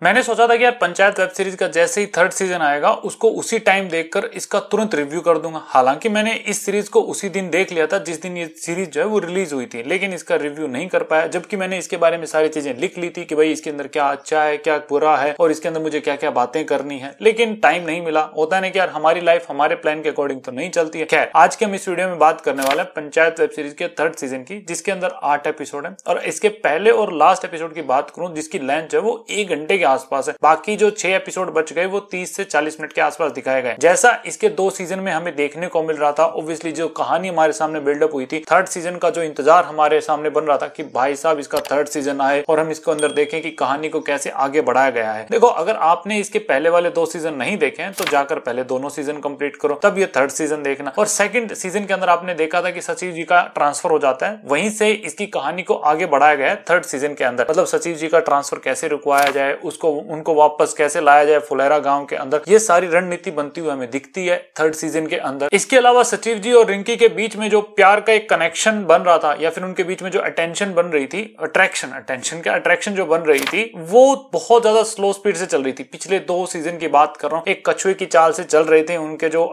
मैंने सोचा था कि यार पंचायत वेब सीरीज का जैसे ही थर्ड सीजन आएगा उसको उसी टाइम देखकर इसका तुरंत रिव्यू कर दूंगा। हालांकि मैंने इस सीरीज को उसी दिन देख लिया था जिस दिन ये सीरीज जो है वो रिलीज हुई थी, लेकिन इसका रिव्यू नहीं कर पाया, जबकि मैंने इसके बारे में सारी चीजें लिख ली थी कि भाई इसके अंदर क्या अच्छा है क्या बुरा है और इसके अंदर मुझे क्या क्या बातें करनी है, लेकिन टाइम नहीं मिला। होता है ना कि यार हमारी लाइफ हमारे प्लान के अकॉर्डिंग तो नहीं चलती है। खैर, आज के हम इस वीडियो में बात करने वाले हैं पंचायत वेब सीरीज के थर्ड सीजन की, जिसके अंदर 8 एपिसोड है और इसके पहले और लास्ट एपिसोड की बात करूं जिसकी लेंथ जो है वो 1 घंटे के आसपास है। बाकी जो 6 एपिसोड बच गए वो 30 से 40 मिनट के आसपास दिखाए गए। जैसा इसके 2 सीजन में हमें देखने को मिल रहा था, ऑब्वियसली जो कहानी हमारे सामने बिल्डअप हुई थी, थर्ड सीजन का जो इंतजार हमारे सामने बन रहा था कि भाई साहब इसका थर्ड सीजन आए और हम इसको अंदर देखें कि कहानी को कैसे आगे बढ़ाया गया है। देखो, अगर आपने इसके पहले वाले 2 सीजन नहीं देखे हैं तो जाकर पहले दोनों सीजन कंप्लीट करो, तब ये थर्ड सीजन देखना। और सेकंड सीजन के अंदर आपने देखा था कि सचिव जी का ट्रांसफर हो जाता है, वहीं से इसकी कहानी को आगे बढ़ाया गया है थर्ड सीजन के अंदर। मतलब सचिव जी का ट्रांसफर कैसे रुकवाया जाए, उसको उनको वापस कैसे लाया जाए फुलेरा गांव के अंदर, ये सारी रणनीति बनती हुई हमें दिखती है थर्ड सीजन के अंदर। इसके अलावा सचिव जी और रिंकी के बीच में जो प्यार का एक कनेक्शन बन रहा था या फिर उनके बीच में जो अटेंशन बन रही थी, अट्रैक्शन जो बन रही थी, वो बहुत ज्यादा स्लो स्पीड से चल रही थी। पिछले 2 सीजन की बात कर रहा हूं, एक कछुए की चाल से चल रहे थे उनके जो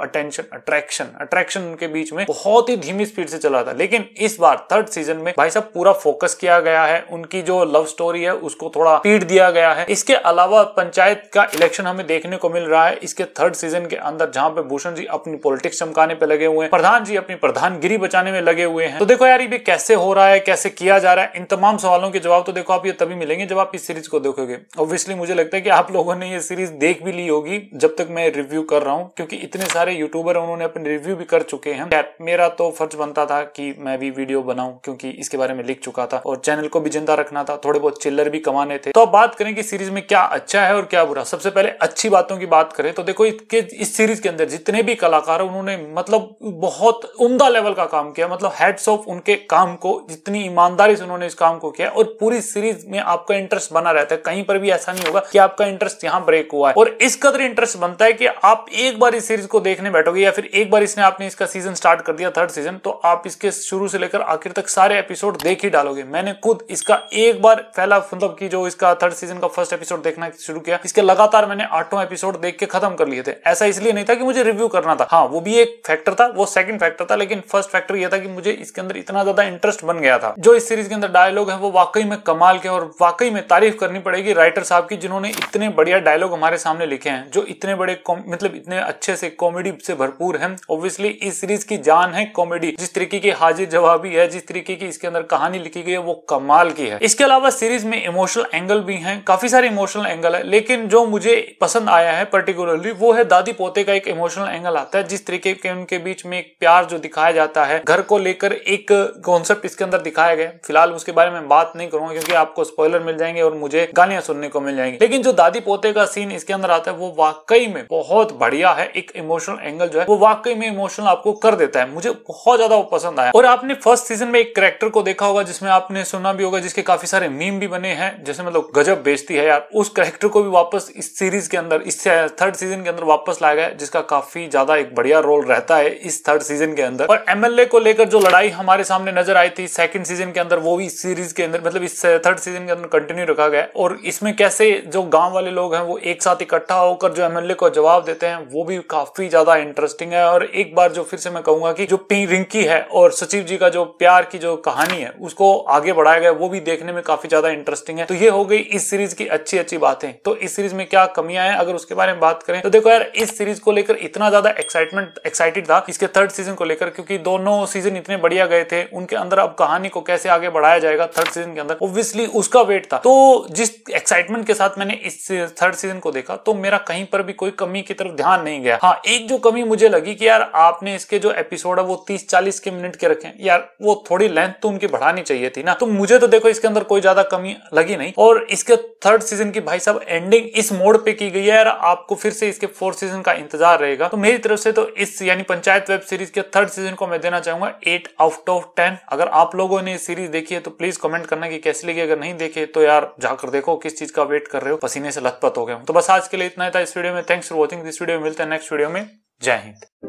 अट्रैक्शन उनके बीच में बहुत ही धीमी स्पीड से चल रहा था। लेकिन इस बार थर्ड सीजन में भाई साहब पूरा फोकस किया गया है, उनकी जो लव स्टोरी है उसको थोड़ा स्पीड दिया गया है। इसके अलावा पंचायत का इलेक्शन हमें देखने को मिल रहा है इसके थर्ड सीजन के अंदर, जहां पे भूषण जी अपनी पॉलिटिक्स चमकाने पे लगे हुए हैं, प्रधान जी अपनी प्रधानगिरी बचाने में लगे हुए हैं। तो देखो यार, ये कैसे हो रहा है, कैसे किया जा रहा है, इन तमाम सवालों के जवाब तो देखो आप ये तभी मिलेंगे जब आप इस सीरीज को देखोगे। ऑब्वियसली मुझे लगता है कि आप लोगों ने ये सीरीज देख भी ली होगी जब तक मैं रिव्यू कर रहा हूं, क्योंकि इतने सारे यूट्यूबर उन्होंने अपने रिव्यू भी कर चुके हैं। मेरा तो फर्ज बनता था कि मैं भी वीडियो बनाऊं, क्योंकि इसके बारे में लिख चुका था और चैनल को भी जिंदा रखना था, थोड़े बहुत चिल्लर भी कमाने थे। तो अब बात करें कि सीरीज में क्या अच्छा है और क्या बुरा। सबसे पहले अच्छी बातों की बात करें तो देखो, इस सीरीज के अंदर जितने भी कलाकार उन्होंने मतलब बहुत उम्दा लेवल का काम किया, मतलब हेड्स ऑफ उनके काम को, जितनी ईमानदारी से उन्होंने इस काम को किया और पूरी सीरीज में आपका इंटरेस्ट बना रहता है। कहीं पर भी ऐसा नहीं होगा कि आपका इंटरेस्ट यहां ब्रेक हुआ है, और इस कदर इंटरेस्ट बनता है कि आप एक बार इस सीरीज को देखने बैठोगे या फिर एक बार आपने इसका सीजन स्टार्ट कर दिया थर्ड सीजन, तो आप इसके शुरू से लेकर आखिर तक सारे एपिसोड देख ही डालोगे। मैंने खुद इसका एक बार पहला मतलब कि जो इसका थर्ड सीजन का फर्स्ट एपिसोड देखना शुरू किया, इसके लगातार मैंने 8 एपिसोड देख के खत्म कर लिए थे। ऐसा इसलिए नहीं था कि मुझे रिव्यू करना था, हाँ वो भी एक फैक्टर था, वो सेकंड फैक्टर था, लेकिन फर्स्ट फैक्टर यह था कि मुझे इसके अंदर इतना ज्यादा इंटरेस्ट बन गया था। जो इस सीरीज के अंदर डायलॉग है वो वाकई में कमाल के, और वाकई में तारीफ करनी पड़ेगी राइटर साहब की, जिन्होंने इतने बढ़िया डायलॉग हमारे सामने लिखे हैं, जो इतने बड़े मतलब इतने अच्छे से कॉमेडी से भरपूर है। ऑब्वियसली इस सीरीज की जान है कॉमेडी, जिस तरीके की हाजिर जवाबी है, जिस तरीके की इसके अंदर कहानी लिखी गई है वो कमाल की है। इसके अलावा सीरीज में इमोशनल एंगल भी हैं, काफी सारे इमोशनल एंगल है, लेकिन जो मुझे पसंद आया है पर्टिकुलरली वो है दादी पोते का एक इमोशनल एंगल आता है। जिस तरीके के उनके बीच में एक प्यार जो दिखाया जाता है, घर को लेकर एक कॉन्सेप्ट इसके अंदर दिखाया गया। फिलहाल उसके बारे में बात नहीं करूंगा क्योंकि आपको स्पॉइलर मिल जाएंगे और मुझे गालियां सुनने को मिल जाएंगी, लेकिन जो दादी पोते का सीन इसके अंदर आता है वो वाकई में बहुत बढ़िया है। एक इमोशनल एंगल जो है वो वाकई में इमोशनल आपको कर देता है, मुझे बहुत ज्यादा वो पसंद आया। और आपने फर्स्ट सीजन में एक कैरेक्टर को देखा होगा जिसमें आपने सुना भी होगा, जिसके काफी सारे मीम भी बने हैं, जैसे मतलब गजब बेइज्जती है यार, उस कैरेक्टर को भी वापस इस सीरीज के अंदर, इस थर्ड सीजन के अंदर वापस लाया गया, जिसका काफी ज्यादा एक बढ़िया रोल रहता है इस थर्ड सीजन के अंदर। और एमएलए को लेकर जो लड़ाई हमारे सामने नजर आई थी सेकंड सीजन के अंदर, वो भी इस सीरीज के अंदर मतलब इस थर्ड सीजन के अंदर कंटिन्यू रखा गया। और इसमें कैसे जो गांव वाले लोग हैं वो एक साथ इकट्ठा होकर जो एमएलए को जवाब देते हैं, वो भी काफी ज्यादा इंटरेस्टिंग है। और एक बार जो फिर से मैं कहूंगा कि जो रिंकी है और सचिव जी का जो प्यार की जो कहानी है उसको आगे बढ़ाया गया, वो भी देखने में काफी ज्यादा इंटरेस्टिंग है। तो ये हो गई इस सीरीज की अच्छी बातें। तो इस सीरीज में क्या कमियां हैं अगर उसके बारे में बात करें तो देखो यार, इस सीरीज को लेकर इतना ज्यादा एक्साइटेड था इसके थर्ड सीजन को लेकर, क्योंकि दोनों सीजन इतने बढ़िया गए थे, उनके अंदर अब कहानी को कैसे आगे बढ़ाया जाएगा थर्ड सीजन के अंदर, ऑब्वियसली उसका वेट था। तो जिस एक्साइटमेंट के साथ मैंने इस थर्ड सीजन को देखा तो मेरा कहीं पर भी कोई कमी की तरफ ध्यान नहीं गया। हाँ, एक जो कमी मुझे लगी कि यार आपने इसके जो एपिसोड है वो 30-40 के मिनट के रखे, यार वो थोड़ी लेंथ तो उनकी बढ़ानी चाहिए थी ना। तो मुझे तो देखो इसके अंदर कोई ज्यादा कमी लगी नहीं। और इसके थर्ड सीजन की भाई साहब एंडिंग इस मोड पे की गई है यार, आपको फिर से इसके फोर्थ सीजन का इंतजार रहेगा। तो मेरी तरफ से तो इस यानी पंचायत वेब सीरीज के थर्ड सीजन को मैं देना चाहूंगा 8/10। अगर आप लोगों ने सीरीज देखी है तो प्लीज कमेंट करना कि कैसी लगी। अगर नहीं देखे तो यार जाकर देखो, किस चीज का वेट कर रहे हो, पसीने से लथपथ हो गए। तो बस आज के लिए इतना ही था इस वीडियो में। Thanks for watching this video. मिलते हैं नेक्स्ट वीडियो में। जय हिंद।